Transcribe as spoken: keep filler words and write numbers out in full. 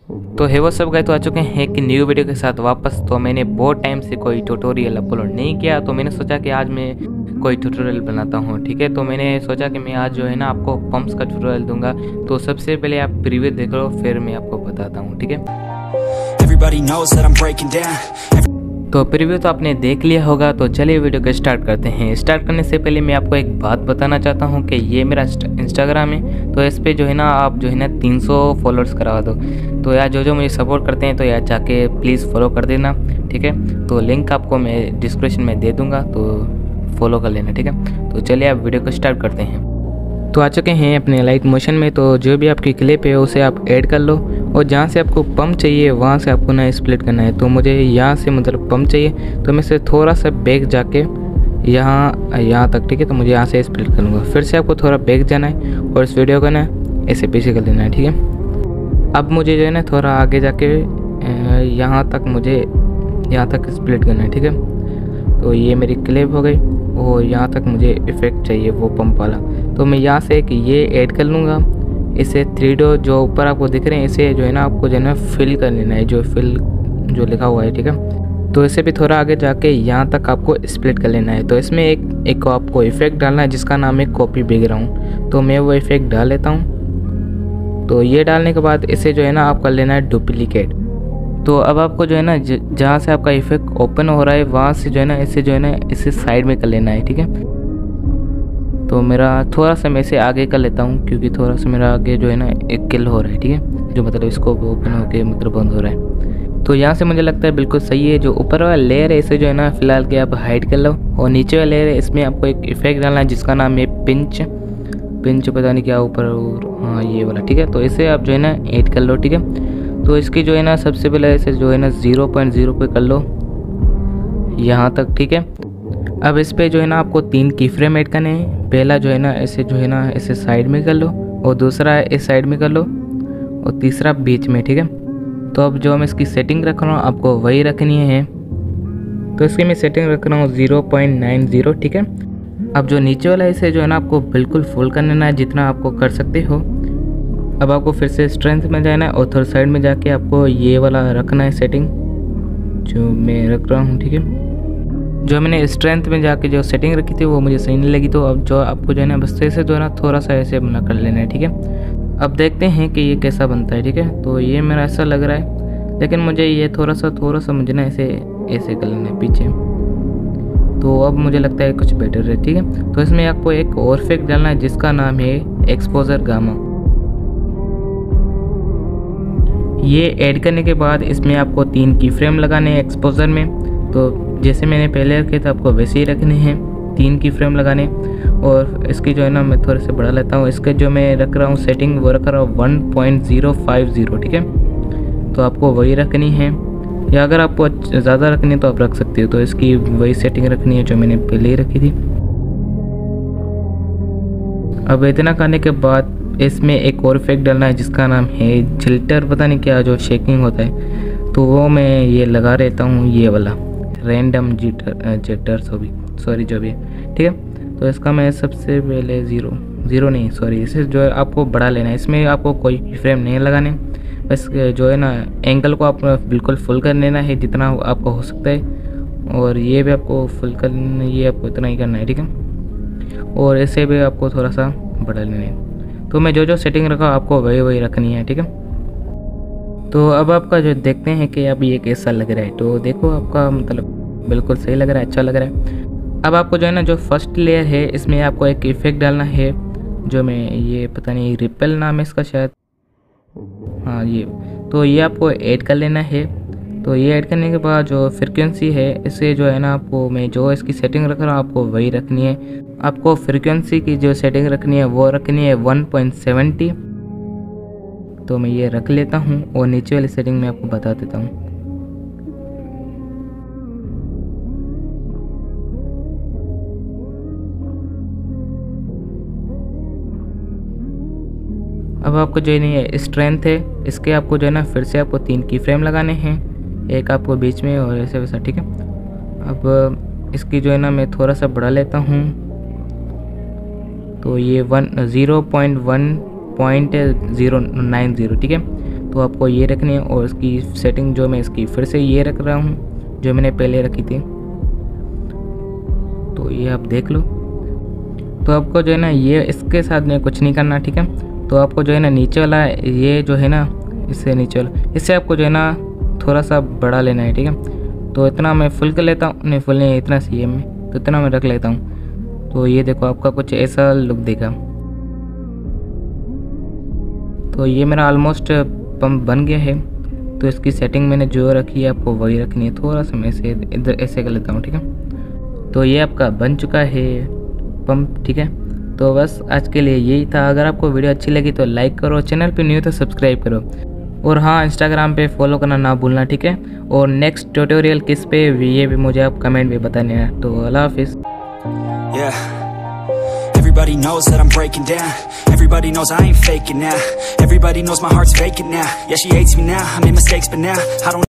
तो है वो सब गाइस, तो आ चुके हैं एक न्यू वीडियो के साथ वापस। तो मैंने बहुत टाइम से कोई ट्यूटोरियल अपलोड नहीं किया, तो मैंने सोचा कि आज मैं कोई ट्यूटोरियल बनाता हूँ। ठीक है, तो मैंने सोचा कि मैं आज जो है ना आपको पंप्स का ट्यूटोरियल दूंगा। तो सबसे पहले आप प्रीव्यू देख लो, फिर मैं आपको बताता हूँ। ठीक है, Everybody knows that I'm breaking down. तो प्रीव्यू तो आपने देख लिया होगा। तो चलिए वीडियो को स्टार्ट करते हैं। स्टार्ट करने से पहले मैं आपको एक बात बताना चाहता हूँ कि ये मेरा इंस्टाग्राम है। तो इस पे जो है ना आप जो है ना तीन सौ फॉलोअर्स करवा दो। तो यार जो जो मुझे सपोर्ट करते हैं तो यार जाके प्लीज़ फॉलो कर देना। ठीक है, तो लिंक आपको मैं डिस्क्रिप्शन में दे दूँगा, तो फॉलो कर लेना। ठीक है, तो चलिए आप वीडियो को स्टार्ट करते हैं। तो आ चुके हैं अपने लाइट मोशन में। तो जो भी आपकी क्लिप है उसे आप ऐड कर लो, और जहाँ से आपको पंप चाहिए वहाँ से आपको ना स्प्लिट करना है। तो मुझे यहाँ से मतलब पंप चाहिए, तो मैं से थोड़ा सा बैक जाके यहाँ यहाँ तक। ठीक है, तो मुझे यहाँ से स्प्लिट कर लूँगा। फिर से आपको थोड़ा बैक जाना है और इस वीडियो को ना ऐसे पीछे कर लेना है। ठीक है, अब मुझे जो है ना थोड़ा आगे जाके यहाँ तक मुझे यहाँ तक स्प्लिट करना है। ठीक है, तो ये मेरी क्लिप हो गई और यहाँ तक मुझे इफेक्ट चाहिए वो पंप वाला। तो मैं यहाँ से एक ये ऐड कर लूँगा। इसे थ्री डो जो ऊपर आपको दिख रहे हैं, इसे जो है ना आपको जो है ना फिल कर लेना है, जो फिल जो लिखा हुआ है। ठीक है, तो इसे भी थोड़ा आगे जाके यहाँ तक आपको स्प्लिट कर लेना है। तो इसमें एक एक आपको इफेक्ट डालना है जिसका नाम है कॉपी बैकग्राउंड। तो मैं वो इफेक्ट डाल लेता हूँ। तो ये डालने के बाद इसे जो है ना आप कर लेना है डुप्लीकेट। तो अब आपको जो है ना जहाँ से आपका इफेक्ट ओपन हो रहा है वहाँ से जो है ना इसे जो है ना इसे साइड में कर लेना है। ठीक है, तो मेरा थोड़ा सा मैं इसे आगे कर लेता हूँ, क्योंकि थोड़ा सा मेरा आगे जो है ना एक किल हो रहा है। ठीक है, जो मतलब इसको ओपन होके मतलब बंद हो रहा है। तो यहाँ से मुझे लगता है बिल्कुल सही है। जो ऊपर वाला लेयर है इसे जो है ना फिलहाल के आप हाइड कर लो, और नीचे वाला लेयर है इसमें आपको एक इफेक्ट डालना है जिसका नाम है पिंच। पिंच पता नहीं क्या ऊपर, हाँ ये वाला। ठीक है, तो इसे आप जो है ना ऐड कर लो। ठीक है, तो इसकी जो है ना सबसे पहले इसे जो है ना ज़ीरो पॉइंट ज़ीरो पे कर लो यहाँ तक। ठीक है, अब इस पे जो है ना आपको तीन की फ्रेम ऐड करने हैं। पहला जो है ना ऐसे जो है ना इसे साइड में कर लो, और दूसरा इस साइड में कर लो, और तीसरा बीच में। ठीक है, तो अब जो मैं इसकी सेटिंग रख रहा हूँ आपको वही रखनी है। तो इसकी मैं सेटिंग रख रहा हूँ ज़ीरो पॉइंट नाइन ज़ीरो। ठीक है, अब जो नीचे वाला इसे जो है ना आपको बिल्कुल फुल कर लेना है जितना आपको कर सकते हो। अब आपको फिर से स्ट्रेंथ में जाना है और थर्ड साइड में जाके आपको ये वाला रखना है सेटिंग जो मैं रख रहा हूँ। ठीक है, जो मैंने स्ट्रेंथ में जाके जो सेटिंग रखी थी वो मुझे सही नहीं लगी, तो अब जो आपको जो है ना बस ऐसे जो है ना थोड़ा सा ऐसे बना कर लेना है। ठीक है, अब देखते हैं कि ये कैसा बनता है। ठीक है, तो ये मेरा ऐसा लग रहा है, लेकिन मुझे ये थोड़ा सा थोड़ा सा मुझे ना ऐसे ऐसे कर लेना है पीछे। तो अब मुझे लगता है कुछ बेटर है। ठीक है, तो इसमें आपको एक और इफेक्ट डालना है जिसका नाम है एक्सपोजर गामा। ये ऐड करने के बाद इसमें आपको तीन की फ्रेम लगाने हैं एक्सपोजर में। तो जैसे मैंने पहले रखे थे आपको वैसे ही रखने हैं, तीन की फ्रेम लगाने। और इसकी जो है ना मैं थोड़े से बढ़ा लेता हूँ। इसके जो मैं रख रहा हूँ सेटिंग वो रख रहा हूँ one point zero five zero. ठीक है, तो आपको वही रखनी है, या अगर आपको ज़्यादा रखनी है तो आप रख सकते हो। तो इसकी वही सेटिंग रखनी है जो मैंने पहले ही रखी थी। अब इतना करने के बाद इसमें एक और इफेक्ट डालना है जिसका नाम है जिल्टर, पता नहीं क्या, जो शेकिंग होता है। तो वो मैं ये लगा रहता हूँ, ये वाला रैंडम जिटर जिटर सो भी सॉरी जो भी है। ठीक है, तो इसका मैं सबसे पहले ज़ीरो ज़ीरो नहीं सॉरी इसे जो है आपको बढ़ा लेना है। इसमें आपको कोई फ्रेम नहीं लगाने, बस जो है ना एंगल को आप बिल्कुल फुल कर लेना है जितना आपको हो सकता है, और ये भी आपको फुल कर ये आपको इतना ही करना है। ठीक है, और इसे भी आपको थोड़ा सा बढ़ा लेना है। तो मैं जो जो सेटिंग रखा आपको वही वही रखनी है। ठीक है, तो अब आपका जो देखते हैं कि अब ये कैसा लग रहा है। तो देखो आपका मतलब बिल्कुल सही लग रहा है, अच्छा लग रहा है। अब आपको जो है ना जो फर्स्ट लेयर है इसमें आपको एक इफेक्ट डालना है जो मैं ये पता नहीं रिपेल नाम है इसका शायद, हाँ ये। तो ये आपको ऐड कर लेना है। तो ये ऐड करने के बाद जो फ्रिक्वेंसी है इसे जो है ना आपको मैं जो इसकी सेटिंग रख रहा हूँ आपको वही रखनी है। आपको फ्रिक्वेंसी की जो सेटिंग रखनी है वो रखनी है वन पॉइंट सेवन ज़ीरो। तो मैं ये रख लेता हूँ और नीचे वाली सेटिंग में आपको बता देता हूँ। अब आपको जो है स्ट्रेंथ है इसके आपको जो है ना फिर से आपको तीन की फ्रेम लगाने हैं, एक आपको बीच में और ऐसे वैसा। ठीक है, अब इसकी जो है ना मैं थोड़ा सा बढ़ा लेता हूँ। तो ये one zero point one point zero nine zero. ठीक है, तो आपको ये रखनी है। और इसकी सेटिंग जो मैं इसकी फिर से ये रख रहा हूँ जो मैंने पहले रखी थी, तो ये आप देख लो। तो आपको जो है ना ये इसके साथ में कुछ नहीं करना, ठीक है। तो आपको जो है ना नीचे वाला ये जो है ना इससे नीचे वाला इससे आपको जो है ना थोड़ा सा बड़ा लेना है, ठीक है। तो इतना मैं फुल कर लेता हूँ, नहीं फुल नहीं, इतना सी है मैं, तो इतना मैं रख लेता हूँ। तो ये देखो आपका कुछ ऐसा लुक देगा। तो ये मेरा ऑलमोस्ट पंप बन गया है। तो इसकी सेटिंग मैंने जो रखी है आपको वही रखनी है। थोड़ा सा मैं ऐसे इधर ऐसे कर लेता हूँ, ठीक है। तो ये आपका बन चुका है पंप, ठीक है। तो बस आज के लिए यही था। अगर आपको वीडियो अच्छी लगी तो लाइक करो, चैनल पे न्यू तो सब्सक्राइब करो, और हाँ इंस्टाग्राम पे फॉलो करना ना भूलना, ठीक है। और नेक्स्ट ट्यूटोरियल किस पे ये भी मुझे आप कमेंट में बताने हैं। तो अल्लाह हाफिज़। Yeah. Everybody knows that I'm breaking down. Everybody knows I ain't faking now. Everybody knows my heart's vacant now. Yeah, she hates me now, I made mistakes but now I don't